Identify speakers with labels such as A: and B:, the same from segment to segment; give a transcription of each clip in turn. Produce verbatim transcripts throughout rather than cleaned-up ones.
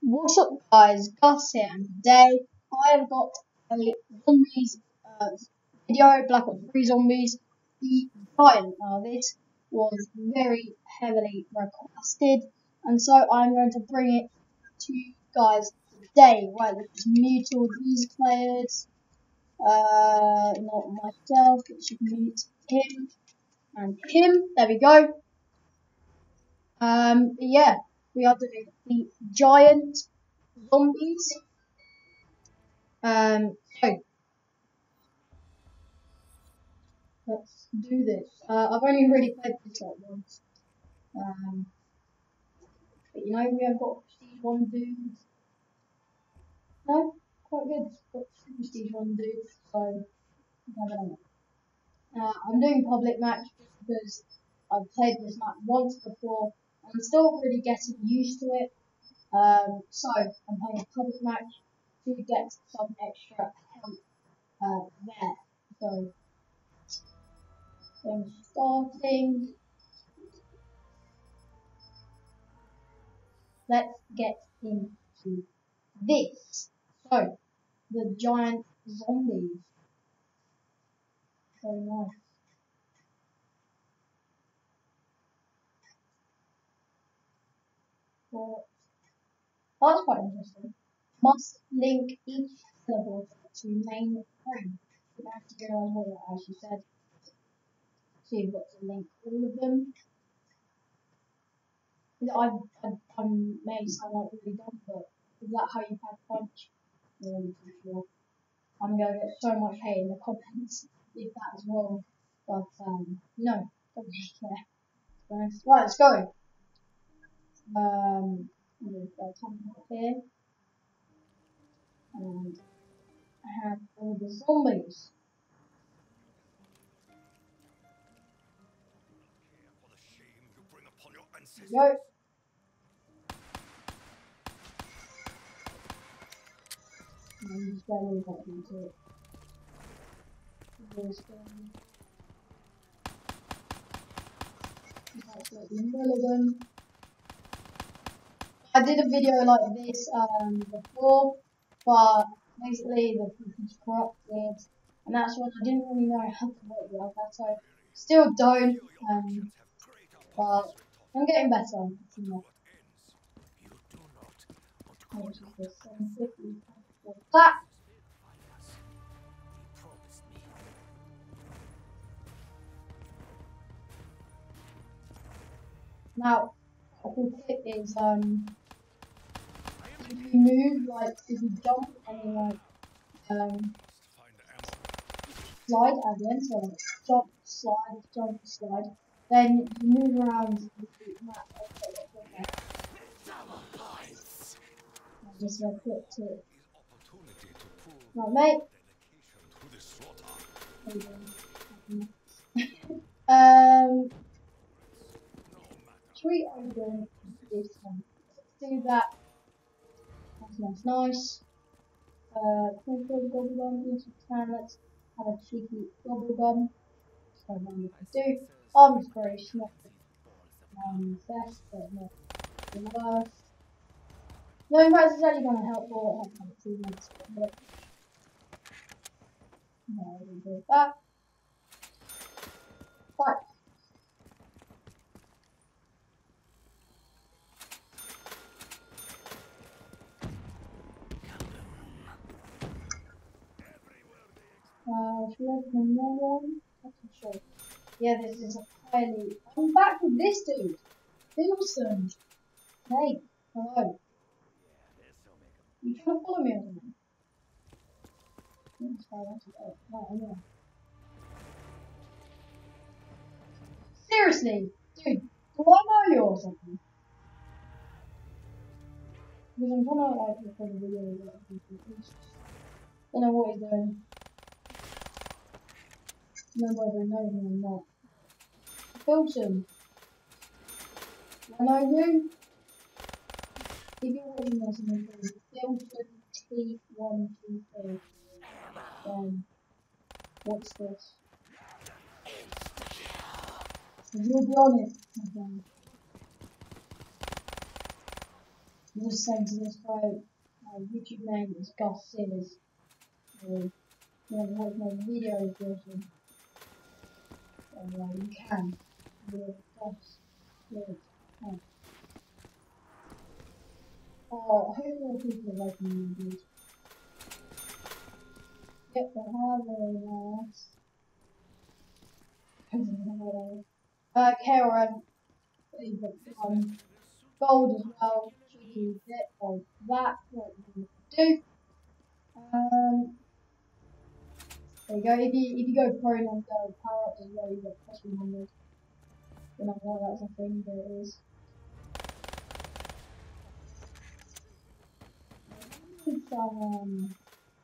A: What's up guys, Gus here, and today I have got a zombies uh, video, Black Ops three Zombies, the Giant. Now this was very heavily requested, and so I'm going to bring it to you guys today. Right, let's mute all these players, uh, not myself, it should mute him, and him, there we go. Um, yeah, we are doing the Giant Zombies. Um, so let's do this. Uh, I've only really played this like once. Um, but you know, we have got Prestige one dudes. No, quite good. Got two Prestige one dudes, so never know. Uh, I'm doing public match just because I've played this map once before. I'm still really getting used to it. Um, so I'm playing a public match to get some extra help uh, there. So I'm starting. Let's get into this. So, the giant zombies. Very nice. Well, that's quite interesting. Must link each teleporter to main frame. You have to go on what it actually said. So you've got to link all of them. I, I, I may sound like really dumb, but is that how you pack punch? I'm not really too sure. I'm going to get so much hate in the comments if that is wrong. But, um, no, don't really care. Right, let's go. Um, I'm going to go come up here. And I have all the zombies. There we go. And I'm just going to get into it. There's um, that's like the middle of them. I did a video like this um, before, but basically the footage corrupted, and that's when I didn't really know how to work with that, so I still don't, um, but I'm getting better. You know. That. Now, a cool tip is um, if you move, like if you jump and then like um, slide at the end, so like jump, slide, jump, slide, then you move around the map a bit quicker. I'm just gonna put it. Right, mate. um, three I'm going to do some. Let's do that. That's nice, nice. Uh, cool, cool, gobble gum. Yes, we can. Let's have a cheeky gobble gum. So then we can do. Arm inspiration, not the best, but not the worst. No, in fact, it's actually going to help for it. Have two minutes, but no, we do that. Right. Uh, should I open another one? Not too sure. Yeah, this is a highly. I'm back with this dude. Wilson. Hey, hello. You trying to follow me or something? That's why I want to go. Right, anyway. Seriously, dude, do I know you or something? Because I'm trying to like record a video with other people. Don't know what he's doing. No whether I know him or not. Wilson. Do I know you? If you're watching this and you're Wilson T one two three, then what's this? You'll be honest, okay. was saying to this quote, my YouTube name is Gus Sears. So, you know, watch my videos version. So, uh, you can. With Gus Sears. Oh, oh, I hope more people are liking these videos. Yep, they have very nice. uh, Karen, um, gold as well. Cheeky bit of that. What you do? Um, there you go. If you if you go prone on the power ups as well, you get plus one hundred. Don't know why that's a thing, but it is. Need some.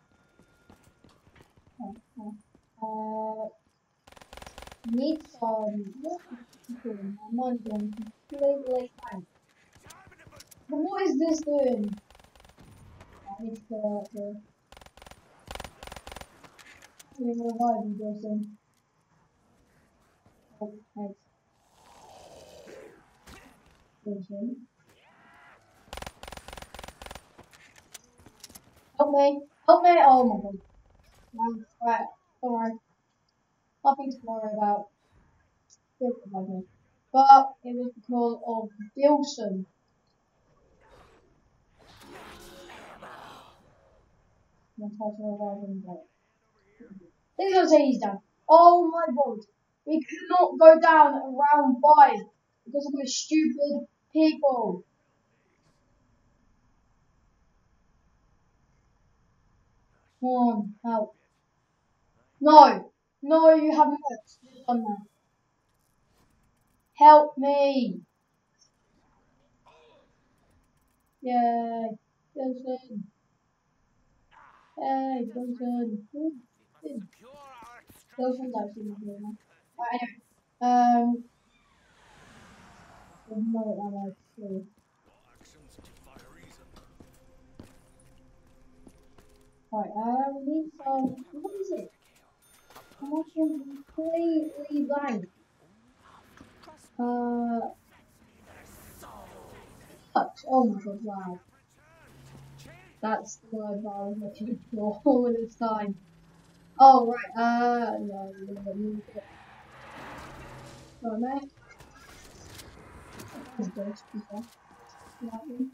A: Um, uh, need some. What is it doing? My mind's going completely blank. But what is this doing? I need to clear out here. We're reviving Jason. Oh, thanks. Jason. Help me! Help me! Oh my god. Um, right, don't worry. Nothing to worry about. Still revive me. But it was because of Dilson. I'm trying to revive him, but he's gonna say he's down. Oh my god. We cannot go down around five because of those stupid people. Come on, help. No! No, you have not done that. Help me! Yay! Dilson! Hey, Dilson! Dilson's actually not here now. Right, anyway. Um, there's no ammo too. Right, uh, we need some, what is it? I'm actually completely blank. Uh, touch. Oh my god, wow. That's the word that I was looking for all this time. Oh, right, uh, no, no, no, no. Sorry, mate. That was good, to be fair. Yeah.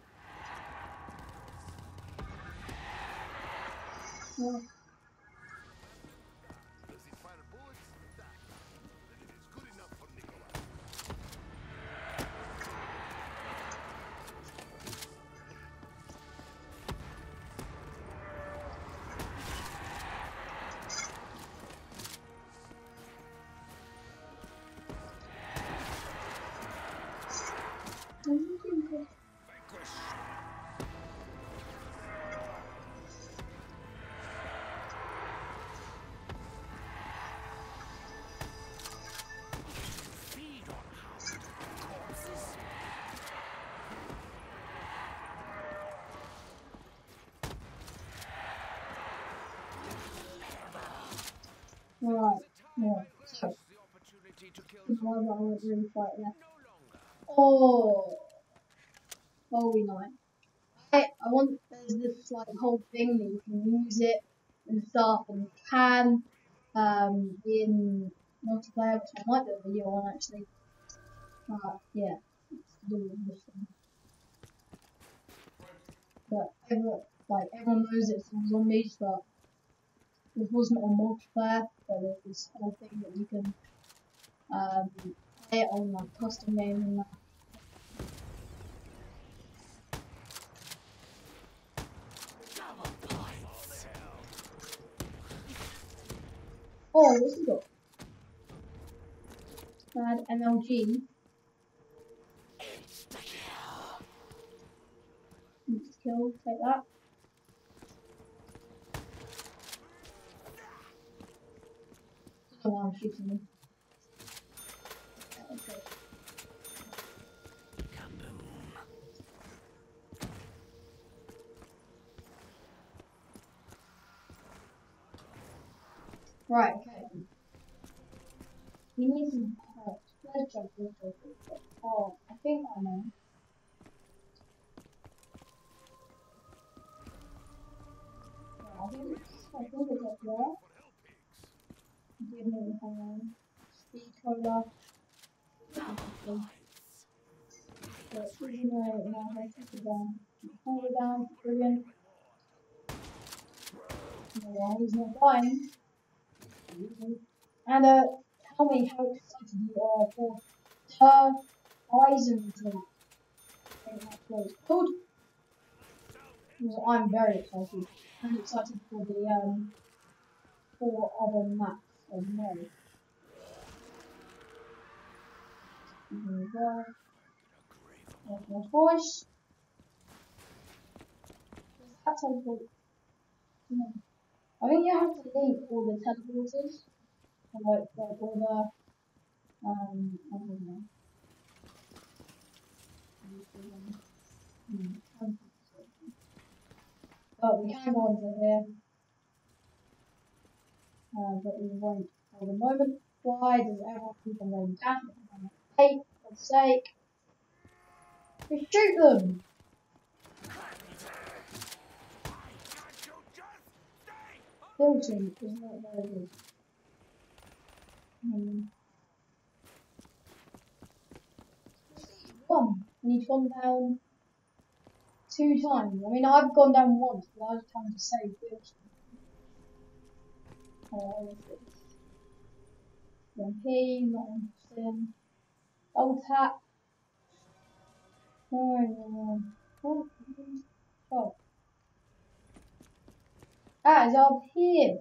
A: Well, Alright, yeah. So, why I won't really fight left. Oh, oh, we know it. I, I want, there's this like whole thing that you can use it and stuff, and you can, um, in multiplayer, which I might do a video on actually. Uh, yeah, it's to do with this thing. But everyone, like, everyone knows it's on zombies, but it wasn't on multiplayer, but there's this whole thing that you can, um, play it on like custom games and that. Oh, what's he got? Bad M L G. Needs to kill, take that. Oh, I'm shooting him. Okay. Right, okay. We need some parts. Let's jump into it. Oh, I think I know. I think it's up there. Give me um, speed cola. But even though now I take it down, hold it down, brilliant. No, he's not dying. And uh, tell me how excited you are for the Horizon drop. I think that's what it's called. Well, I'm very excited. I'm excited for the um four other maps as well. Here we go. There's my voice. Does that teleport? No. I think you have to link all the teleporters. Or like, like all the um I don't know. Hmm. But we can go into here. Uh, but we won't for the moment. Why does everyone keep on going down? Hey, for God's sake. Just shoot them! Filtering is not very good. Um, one. And he's gone down two times. I mean, I've gone down once, but I was trying to save filtering. Oh, what's this? M P, not interesting. Double tap. No, no, no. Oh, ah, it's up here.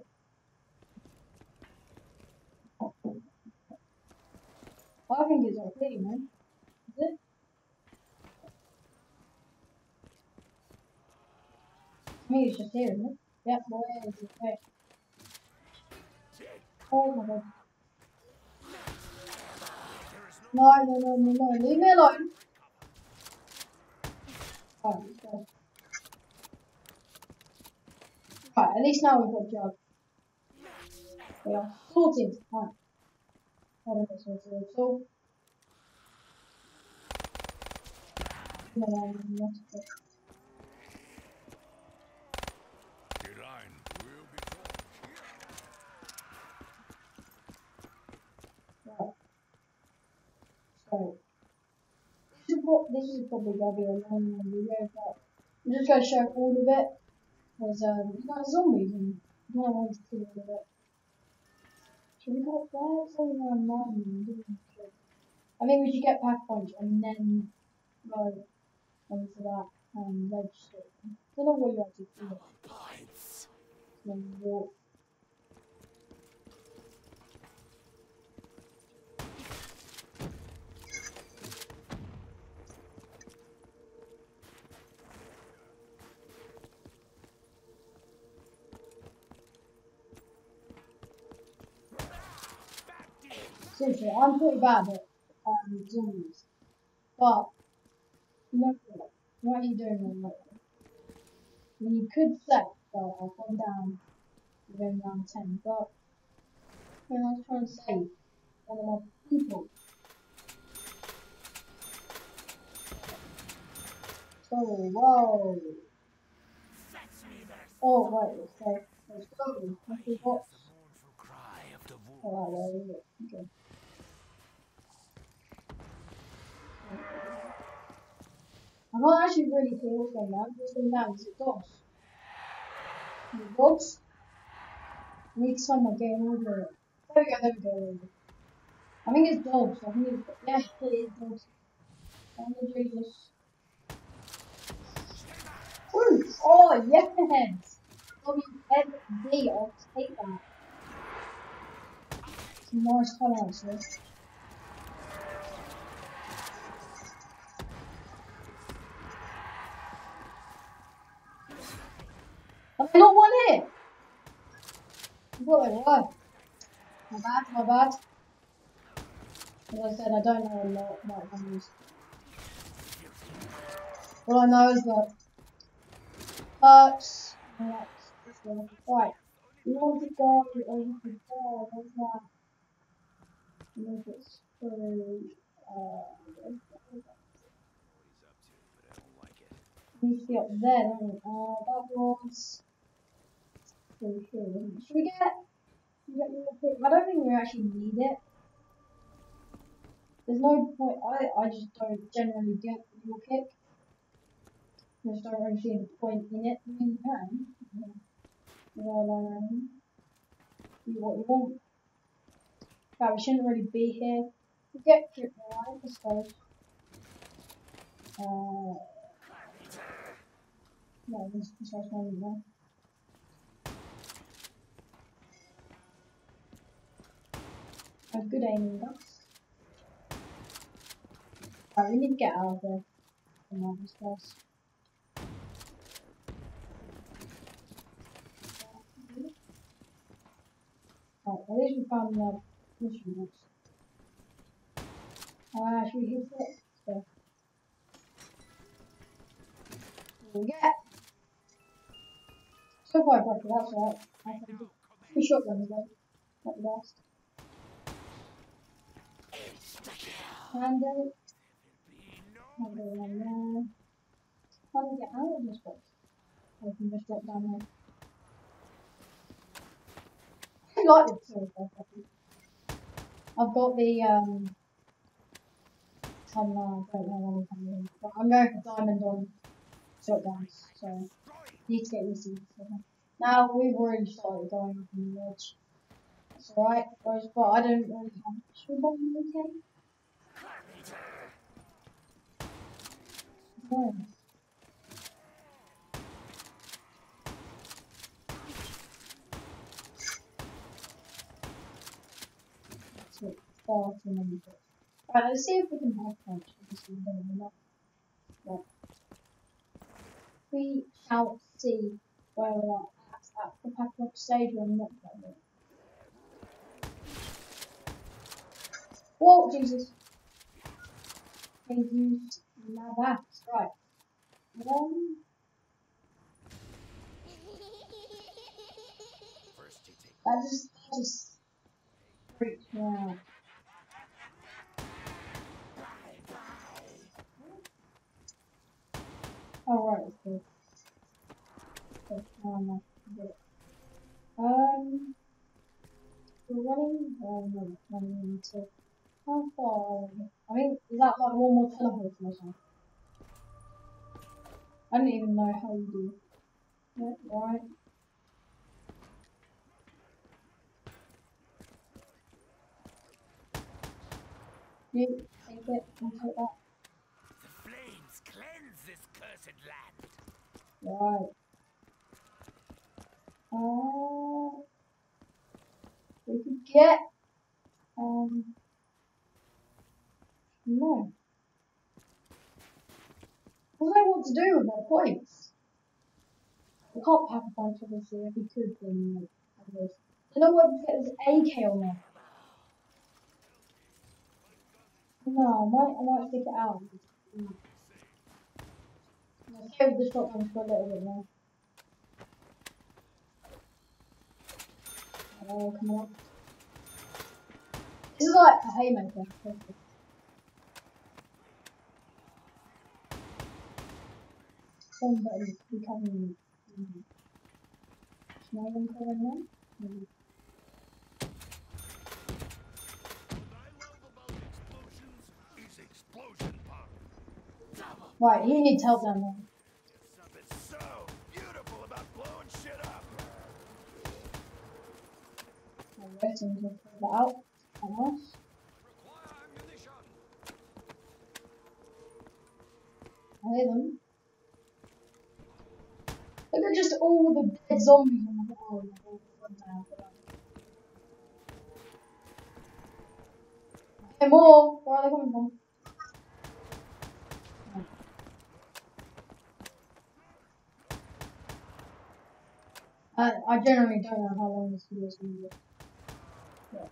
A: I think it's up here, man. Is it? To me, it's just here, isn't it? Yep, well, it is. Okay. Oh my god. No, no, no, no, no. Leave me alone. Right, let's go. Right, at least now we've got Jug. We are sorted. Right. I don't get sorted at all. No, no, no, not at all. Right. So, this is, what, this is probably going to be a long, long video, but I'm just going to show all of it. Because, um, you got zombies and no one wants to see all of it. Should we go up there? It's only around nine. I think we should get pack points and then go onto that um, register. I don't know what you have to do. Then walk. Seriously, I'm pretty bad at um, zombies. But, you know what? What are you doing on that? I mean, you could say, well, I've gone down, you're going down ten, but when I was trying to save one of my people. So, whoa. Oh, wait, let's go. Let's go. Let's see what. Oh, where is it? Okay. I'm not actually really sure what's going on. What's going on? Is it dogs? Is it dogs? I need someone getting over it. There we go, there we go. I think it's dogs. I think it's, yeah, it is dogs. Oh, Jesus. Ooh, oh, yes! W S D, I'll take that. It's a nice colour, actually. Have I not won it? I thought they were. My bad, my bad. As I said, I don't know a lot about numbers. All I know is that hurts. Right. We want to go over to there. What's that? I think it's through. Uh, we need to be up there, don't we? Uh, that was. through here, isn't it? Should we get, should we get your pick? I don't think we actually need it. There's no point, I, I just don't generally get your kick. I just don't really see the point in it. I mean, you can. Yeah. Well, um, do what you want. But we shouldn't really be here. We get kicked right, I suppose. Uh, no, this is just one more. A good aiming ducks. Right, we need to get out of there. Come on, this place. Right, at least we found the mission box. Ah, uh, should we hit it? So, here we get. So far, pressure, that's right. I think two shotguns though, not the best. And uh, I'll go around there. How do we get out of this box? I can just drop down here. I like this so far, I've got the um I'm uh, I don't know what I'm coming in, but I'm going for diamond on shotguns, so need to get used to this. Now we've already started going up on the edge. That's alright, but I don't really have much of a bottom, okay? No. That's it, far too many bits. Right, let's see if we can have punch this one enough. Right. We shall see where we are at, at the Bkack stage or not. Whoa, Jesus! They used now that's right. Um, that just that just freaked me out. Oh right, it's good. Okay, oh, no, I get it. Um, we're running. Oh no, running into. How far? I mean, is that like one more teleport or something? I don't even know how you do. Yeah, right. You take it. I'll take that.
B: The flames cleanse this cursed land.
A: Right. Uh, we could get. Um. No. I don't know what to do with my points. We can't pack a bunch obviously. If we could, then like, have this. I don't know where to get this A K on there. No, I might, I might stick it out. Mm. I'll save the shotguns for a little bit more. Oh, come on. This is like a haymaker. Somebody becoming. Mm. Can I even cover in there? Mm. Right, he needs help down there.
B: Something so beautiful about blowing shit up.
A: Alright, so we can pull that out. Nice. I hear them. Look at just all the dead zombies on the wall. Hey, more! Where are they coming from? I, I generally don't know how long this video is going to be. Yeah.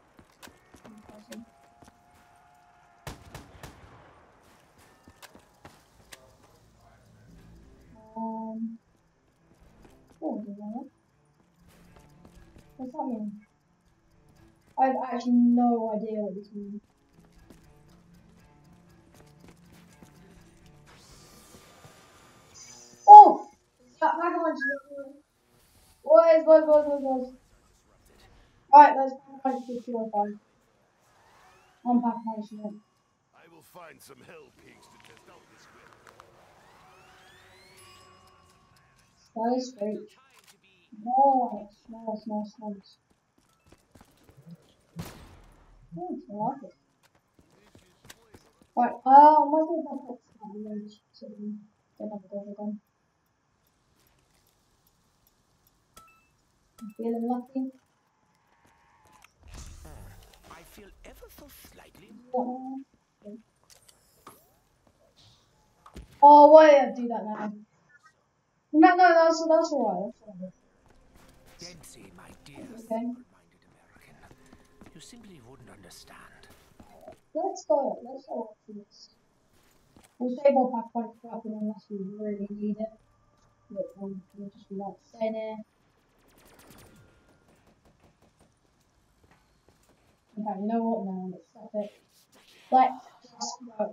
A: Um, what is that? What's that mean? I have actually no idea what this means. Oh! That Magalon's. Wait! Boys, boys, boys, boys, boys. Right, let's pack punch for two or five. I'm pack punching it.
B: I will find some hell pigs to test out this with.
A: That is great. Nice, nice, nice, nice. Nice, I like it. Right, uh, I might go back up to that image so we don't have to go again. I'm feeling lucky.
B: I feel ever so slightly.
A: Oh, why did I do that now? No, no, that's, that's alright, that's alright.
B: Dempsey, my dear
A: Okay.
B: simple-minded American. You simply wouldn't understand.
A: Let's go, let's go for this. We'll save our pack point for up unless we really need it. But um, we'll just be like staying here. Okay, you know what now? Let's stop it. Let's just go.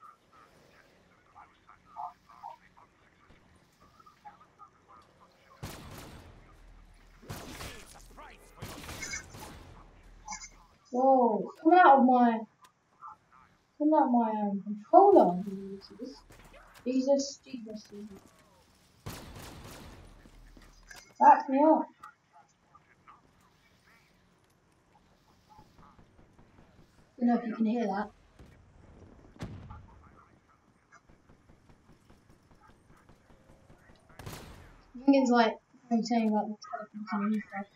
A: Whoa, it's coming out of my, coming out of my um, controller. Jesus, Jesus, Jesus, Jesus. Back me up. Don't know if you can hear that. I think it's like I'm saying about the telephone and stuff.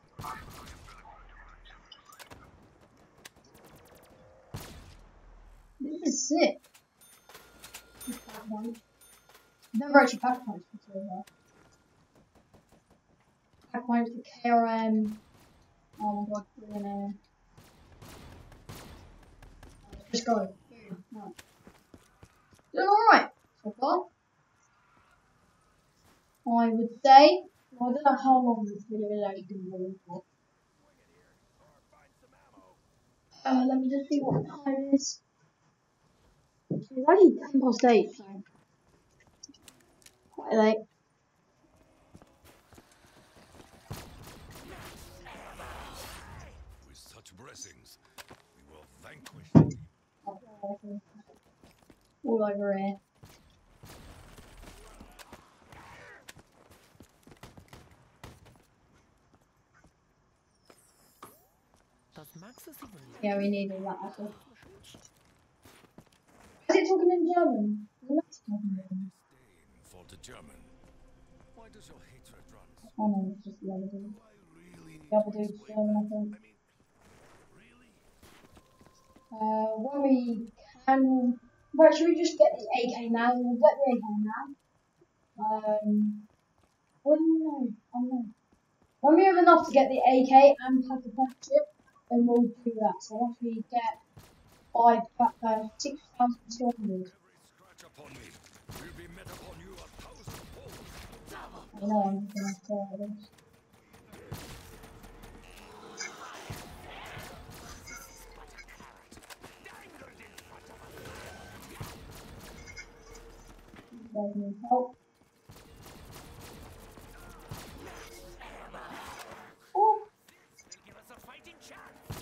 A: This is sick. This pack punch. I've never actually pack punched before though. Pack punch the K R M. Oh my god, we're gonna just go. No. Doing alright so far. I would say. Well, I don't know how long this video is actually going to go for. Uh, let me just see what time it is. It's actually ten past eight, so quite late.
B: With such blessings, we will vanquish the
A: All over here.
B: Does Maxis even
A: Yeah, we need all that as well. Is it talking in German? Is it talking in German?
B: disdain for the German? Why does your hatred run?
A: Oh no, it's just the other dude.
B: Do I really need
A: The other
B: to
A: dude's
B: explain
A: German, I
B: that?
A: think.
B: I mean, really?
A: Uh, when we can... Right, should we just get the A K now? We'll get the A K now. Um... Well, no, I don't know. When we have enough to get the A K and pack a punch chip, then we'll do that. So once we get five, uh, six thousand two hundred.
B: Every scratch upon me will be met upon you a thousand fold.
A: I know I'm just gonna have to this. There's no help. Oh,
B: Give us a fighting chance.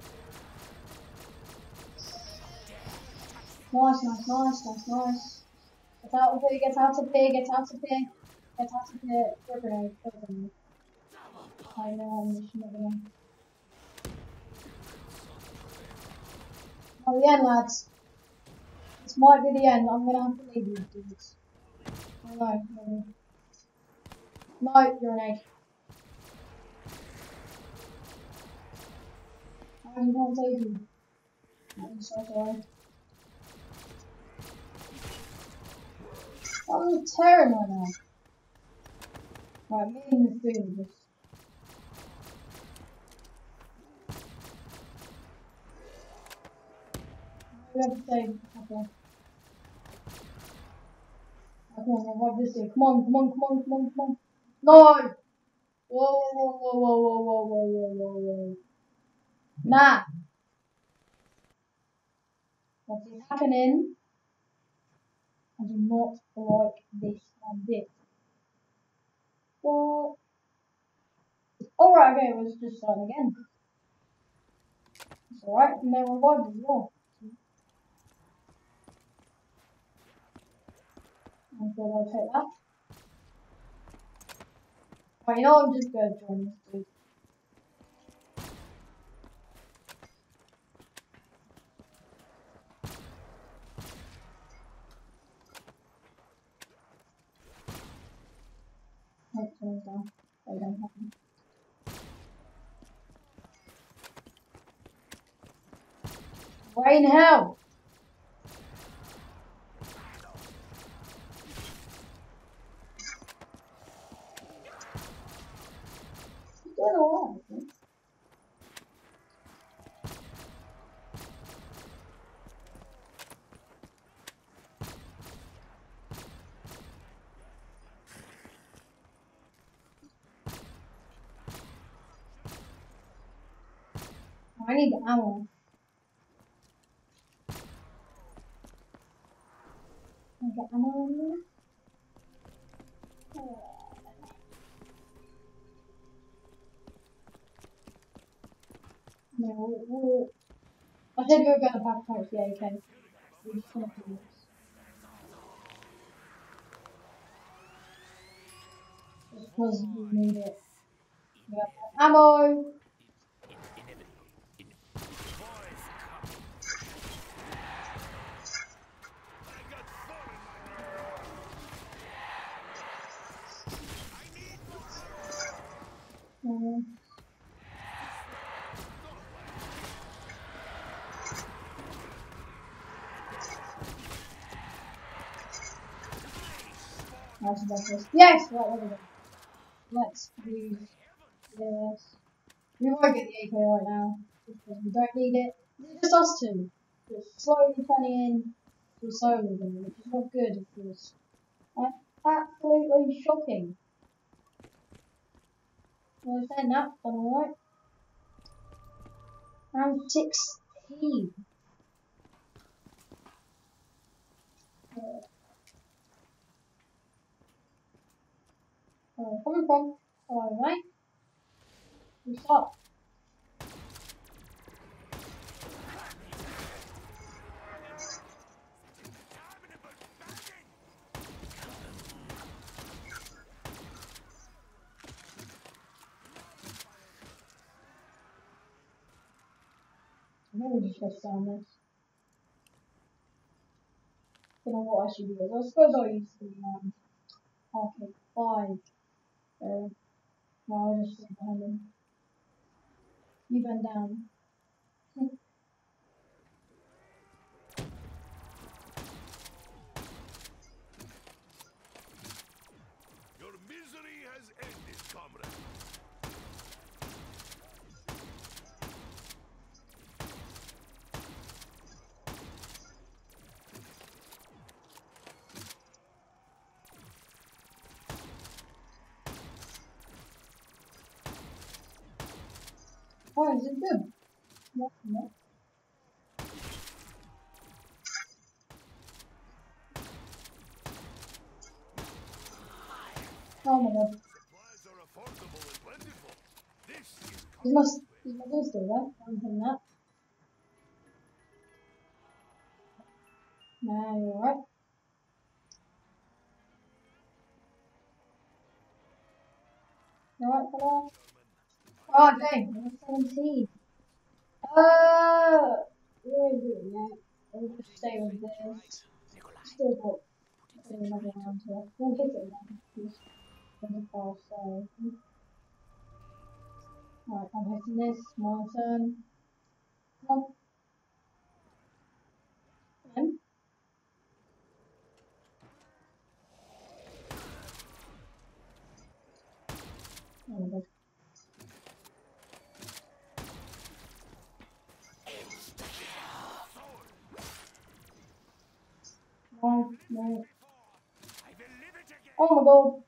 A: nice, nice, nice, nice, nice. Get out of here, get out of here, get out of here. Get out of here. Throw a grenade, throw a grenade. I know I'm just not gonna. Oh, the end, lads. This might be the end. I'm gonna have to leave these dudes. Oh no, no. No, grenade. I can't save you. I'm so sorry. That was terrible now. Right, me and the food just. We have to save. Okay. Come on, revive this dude. Come on, come on, come on, come on, come on. No! Whoa, whoa, whoa, whoa, whoa, whoa, whoa, whoa, whoa, whoa. Nah! What is happening? I do not like this one bit. What? okay, it was just starting again. It's alright, and they revived as well. I thought I'll take that. Right, you know, I'm just going to join this dude. Oh, someone's down. They don't have me. Rain hell! He's doing alright, I think. I need the ammo. Can I get ammo in here? Oh. No, we'll, we'll, I said we were going to backpack the A K. We just want to do this. Just because we need it. We have ammo! Um, How's about this? Yes! Right, there we go. Let's use this. We won't get the A K right now because we don't need it. It's just us two. Just slowly turning in to a solo game, which is not good, of course. That's absolutely shocking. Well, saying that, done alright. Round sixteen. Uh, where am I coming from? Alright. We start. I think we just go down this. Don't know what I should use. I suppose I'll use the um, arcade five. Uh, no, I'll just sit behind him. You bend down.
B: Your misery has ended, comrade.
A: Oh, is it good? No, no. Oh my god.
B: Supplies are affordable and plentiful. This is
A: Is my, is my door still there? I'm doing that. No, you're alright. You alright, fella? Oh, dang. I'm seventeen. Uh, where is it yet? I'll just stay with this. Still got another round here. We'll hit it then. Just twenty-four, so. Alright, I'm hitting this. My turn. Come on. Then. Oh my god. No, no. Oh my god.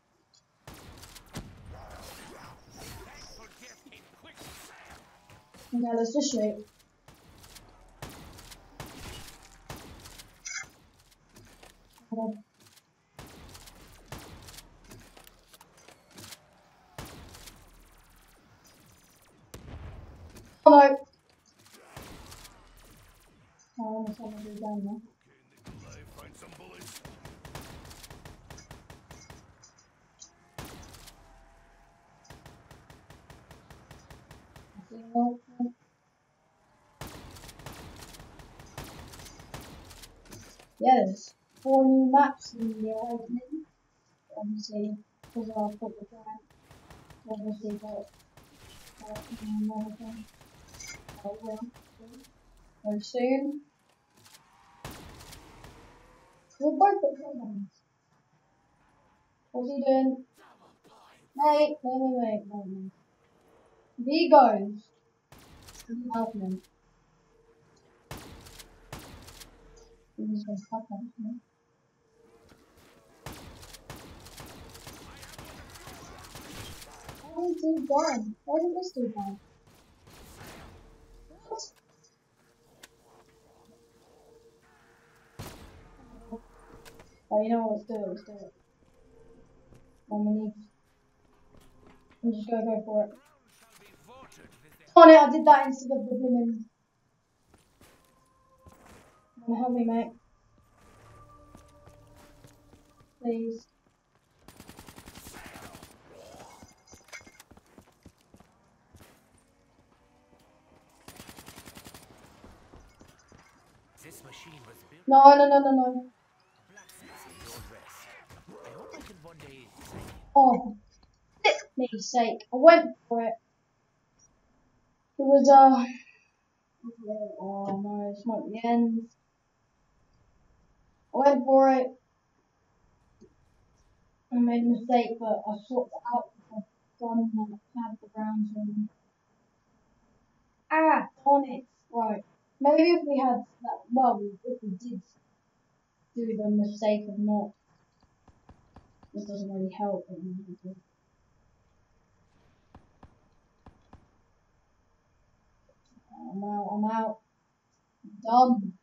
A: Okay, let's just shoot. Oh, no! Oh, I almost had my dude down there.
B: Okay, Nikolai, find some bullets.
A: Yes, four new maps in the opening. Obviously, because I put the plan. Obviously, got uh, another thing. Oh, well, very soon. We'll both put problems. What's he doing? Wait, wait, wait, wait, wait, wait. If he goes, I'm helping him. He's going to fuck up me. Why is he gone? Why isn't this dude gone? What? Oh, you know what? Let's do it. Let's do it. One minute. I'm just gonna go for it. On it! I did that instead of the woman. Wanna help me, mate? Please.
B: This machine was built.
A: No, no, no, no, no.
B: I hope I can one day.
A: Oh, for me's sake. I went for it. It was, uh. Oh no, it's not the end. I went for it. I made a mistake, but I swapped it out with a gun that had the rounds on. Ah, darn it. Right. Maybe if we had that, well, if we did do the mistake of not, this doesn't really help. I'm out, I'm out. I'm done.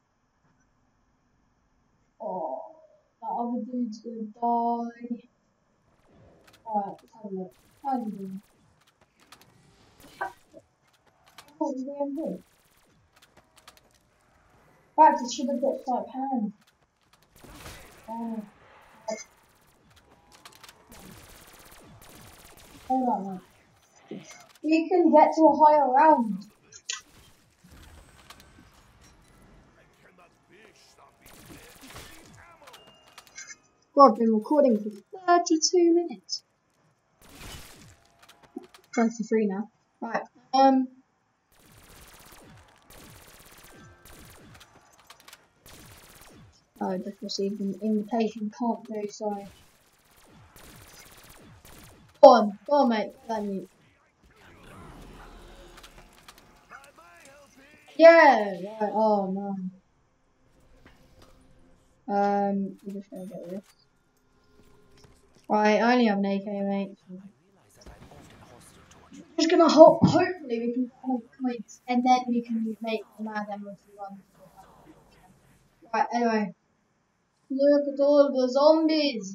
A: Oh, that other dude's gonna die. Alright, let's have a look. How's he doing? What was the M P? In fact, it should have got slight hand. Oh. Hold on, mate. We can get to a higher round. God, I've been recording for thirty-two minutes. thirty-three now. Right. Um. Oh, I just received an invitation. Can't do so. Go on, go on, mate. Let me. Yeah. Right. Oh man. Um. I'm just gonna get this. Right. I only have an A K, mate. So. Just gonna hope. Hopefully, we can get enough points, and then we can make the mad emerald run. Right. Anyway. Look at all the zombies.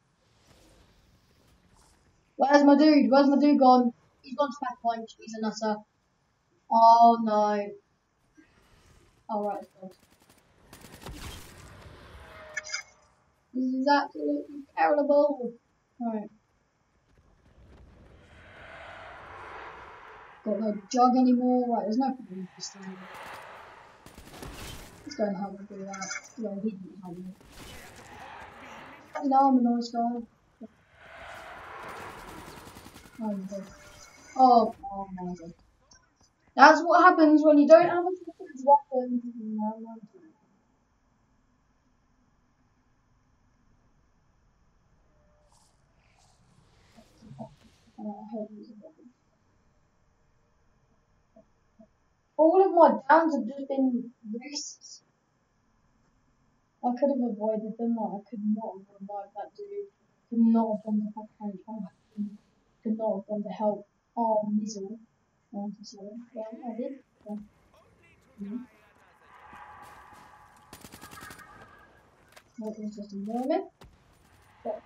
A: Where's my dude? Where's my dude gone? He's gone to back punch. He's a nutter. Oh no. Oh right, it's gone. This is absolutely terrible. Alright. Got no jug anymore. Right, there's no problem with this thing. Let's go and help him do that. Well, he didn't help me. You know, I'm a nice guy. Oh my god. Oh, oh my god. That's what happens when you don't have a fucking weapon. No, no, no. Oh, I hope he's a weapon. All of my downs have just been risks. I could have avoided them, like I could not have revived that dude. Could not have gone to help Hank. Could not have gone to help our Mizzle. Um, so, yeah, I did. Yeah. Mm-hmm. That was just a moment. But,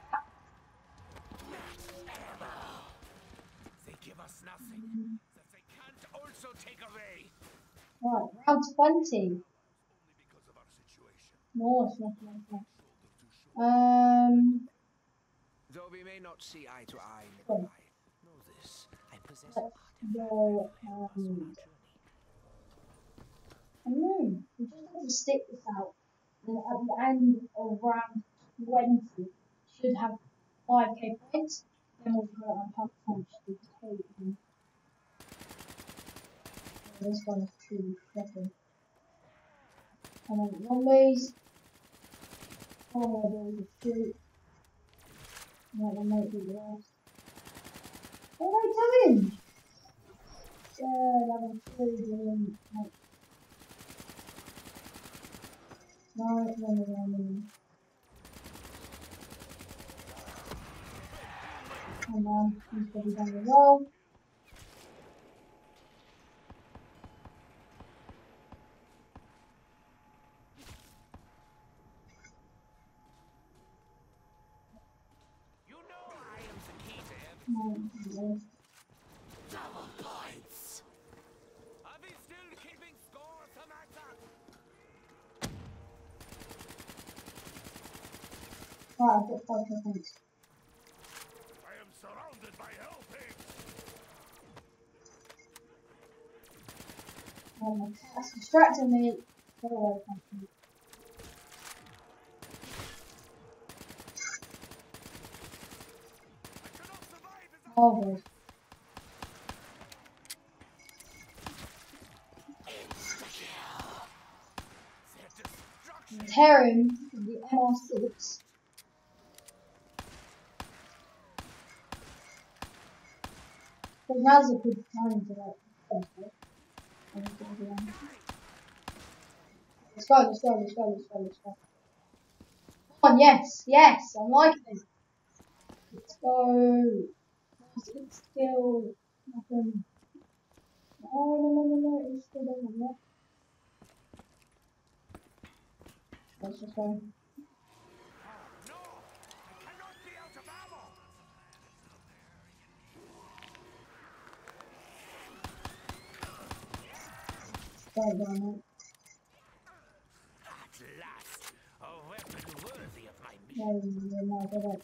B: They give us nothing that they can't also also take away.
A: Right, round twenty.
B: Only because of our situation.
A: Nice, nice, nice, nice.
B: Shoulder to shoulder.
A: Um,
C: Though we may not see eye to eye,
A: cool.
C: Nikolai, know this. I possess
A: Let's
C: an
A: go.
C: artifact that will help us on
A: Um,
C: our journey.
A: I don't know. We just have to stick this out. And at the end of round twenty, should have five K points. Then we'll go on top punch to take them. This one is truly crappy. And then zombies. Oh my god, the shoot. Right, they might be lost. What are they doing? Yeah, that was really doing. Like, no, no, no, no, no. Come on, he's probably done the roll.
B: You know I am the key to everything.
A: No, no.
B: Double points. Are we still keeping score, Samantha?
A: Right, I've got five K points.
B: I am surrounded by hell pigs.
A: Oh my, that's distracting me. Go away, thank you.
B: I cannot survive as
A: Oh god.
B: their destruction.
A: Tearing the M R six. But now's a good time to like first, right? I just gotta go on. Let's go, let's go, let's go, let's go, let's go. Come on, yes, yes, I'm liking it. Let's go. It's still nothing. Oh no no no no, it still doesn't work. Let's just go.
B: No, I cannot be out of ammo.
A: Sorry, darn
B: At last, a weapon worthy of my
A: it.
B: mission.
A: No, no, no, go back.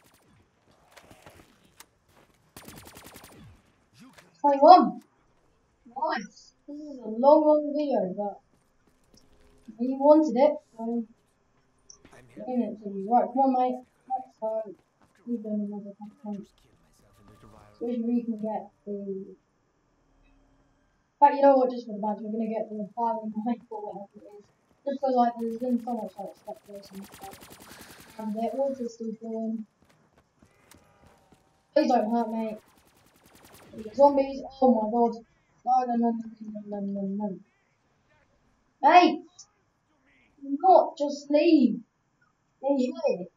B: You can
A: twenty-one! Nice! This is a long, long video, but you wanted it, so
C: I'm
A: giving it to you. Right, come on, mate. Let's go. We've done another couple points.
C: just kill myself in little viral.
A: So we can get the. In fact, you know what? Just for the badge, we're gonna get the filing knife or whatever it is. Just so like there's been so much like speculation and stuff. And their water's still going. Please don't hurt me. The zombies. Oh my god. No, no, no, no, no, no, no, no. Mate! Not just leave. Stay here.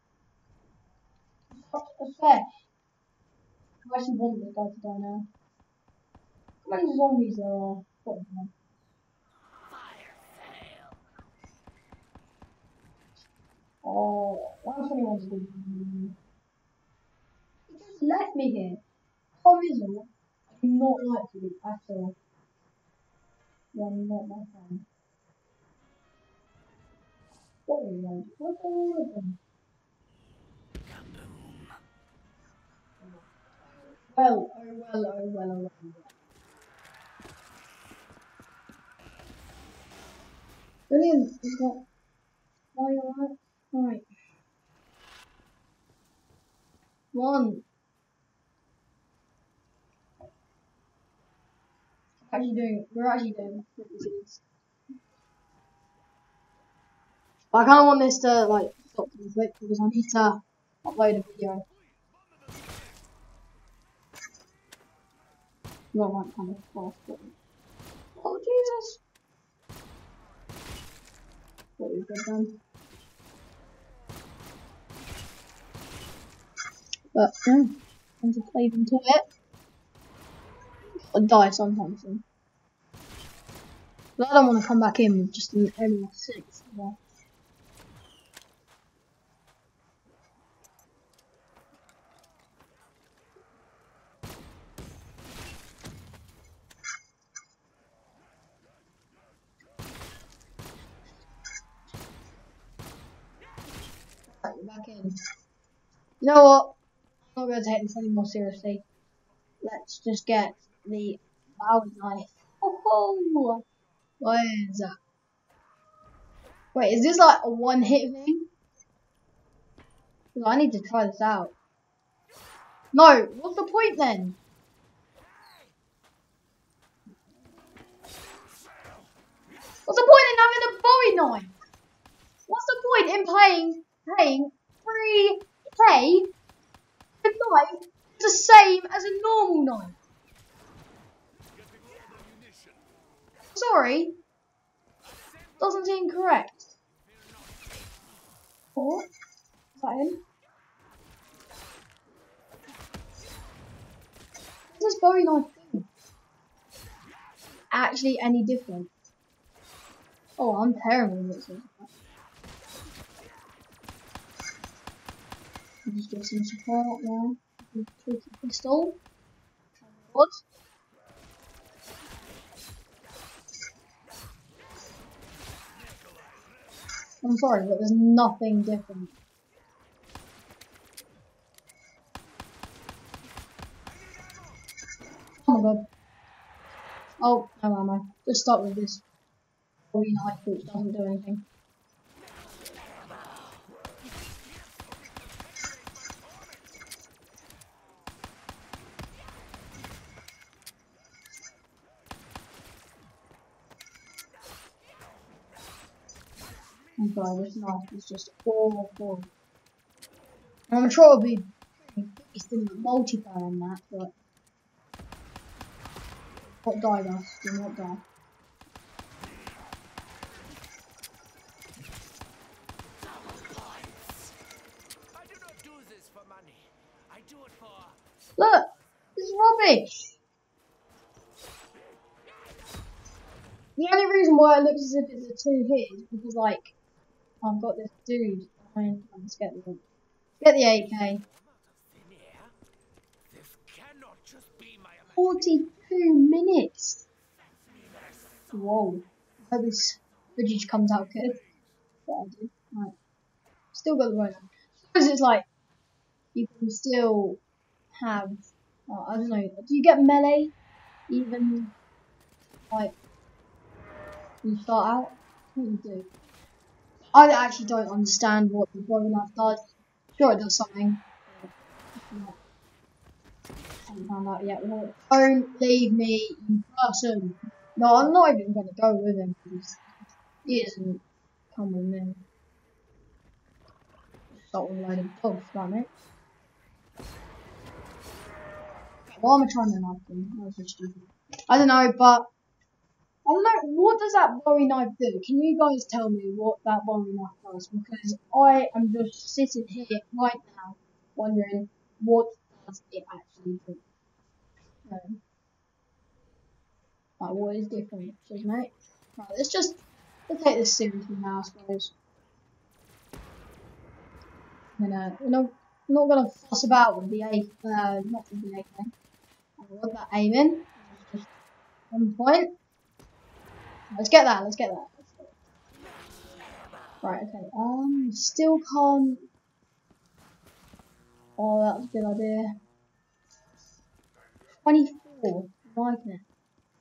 A: Such a fish. I actually want this guy to die now. How many zombies there are? What the hell?
B: fire sale.
A: Oh, that's what he wants to do. He just left me here. Tom Izzo, I do not like you at all. You are not my friend. What are you like? What are you like? Well, oh well, oh well, oh well. Oh well. Brilliant. Is that why you alright? Alright. One. Actually doing, we're actually doing pretty good. But I kind of want this to like stop really quick because I need to upload a video. Not like kind of fast, but oh Jesus! What we've done. But yeah, I'm just play into it. I'll die sometime soon. But I don't want to come back in with just an M R six. Yeah. You know what? I'm not going to take this any more seriously. Let's just get the Bowie knife. Oh, what is that? Wait, is this like a one hit thing? I need to try this out. No, what's the point then? What's the point in having a Bowie knife? What's the point in paying paying three K for a knife the same as a normal knife? Sorry, doesn't seem correct. What? Is that him? What's this Bowie knife do? Actually, any different? Oh, I'm terrible at this. Just get some support now. Tricky pistol. What? I'm sorry, but there's nothing different. Oh my god. Oh, no ammo. Let's start with this Bowie knife, which doesn't do anything. I'm sorry, this knife is just awful. I'm sure it'll be beast in the multiplayer and that, but not die guys, do not die.
C: I do not do this for money. I do it for.
A: Look! This is rubbish! The only reason why it looks as if it's a two hit is because, like, I've got this dude behind. Let's get the, get the eight K.
C: This cannot just be my imagination.
A: forty-two minutes! Whoa. I hope this footage comes out good. But I did. Right. Still got the right one. Because it's like, you can still have, oh, I don't know, do you get melee even, like, when you start out? What do you do? I actually don't understand what the Bowie knife does. Sure it does something. But I haven't found out yet. Don't leave me, you person. No, I'm not even going to go with him because he doesn't come with me. Start with a load of dogs, damn it. Why am I trying to knife him? That was so stupid. I don't know, but I don't know, what does that Bowie knife do? Can you guys tell me what that Bowie knife does? Because I am just sitting here right now wondering what does it actually do? Um, like, what is different, says mate? Right, let's just let's take this seriously now, I suppose. I'm gonna, we're not, I'm not gonna fuss about with the A, uh, not with the A K. I want that aiming. Just one point. Let's get that. Let's get that. Let's get that. Right. Okay. Um. Still can't. Oh, that was a good idea. twenty-four. I'm liking it.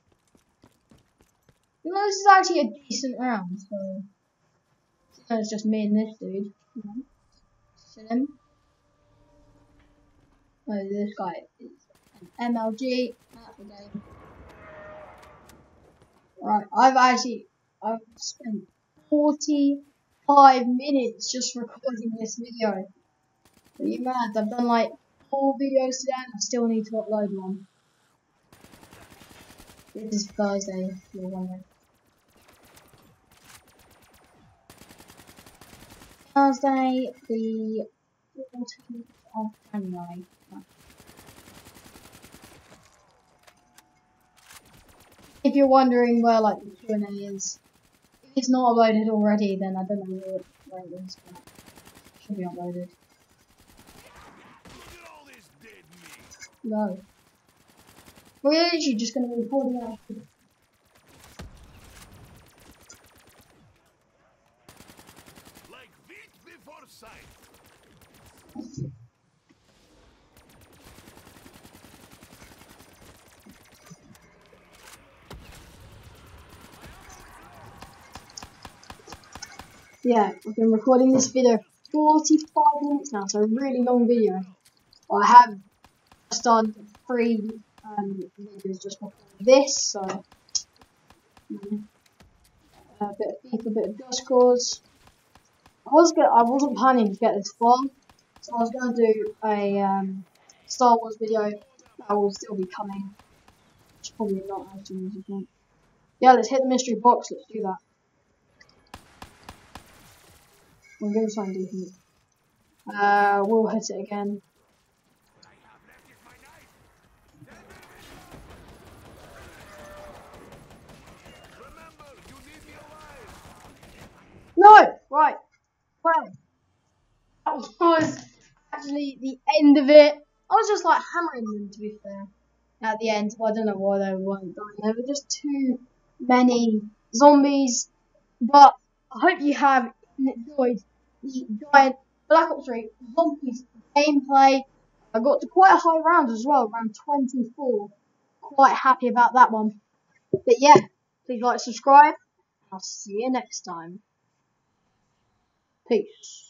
A: You know, this is actually a decent round. So, so it's just me and this dude. You know, see him. Oh, this guy is an M L G. That's the game. Right. I've actually I've spent forty-five minutes just recording this video. Are you mad? I've done like four videos today and I still need to upload one. This is Thursday, if you're wondering. Thursday, the fourteenth of January. If you're wondering where like the Q and A is, if it's not uploaded already, then I don't know where, where it is, but it should be uploaded. No. We're literally just going to be recording out.
B: Like wheat before sight.
A: yeah, I've been recording this video for forty-five minutes now, so a really long video. I have just done three um, videos just before this, so yeah. A bit of FIFA, a bit of Just Cause. I was gonna, I wasn't planning to get this far, so I was gonna do a um, Star Wars video that will still be coming. It's probably not as soon as you think. Yeah, let's hit the mystery box. Let's do that. I'm gonna try and do it. Uh, we'll hit it again. No! Right. Well, that was actually the end of it. I was just like hammering them, to be fair, at the end. Well, I don't know why they weren't dying. There were just too many zombies. But I hope you have enjoyed the giant Black Ops three zombies gameplay. I got to quite a high round as well, around twenty-four. Quite happy about that one. But yeah, please like, subscribe. I'll see you next time. Peace.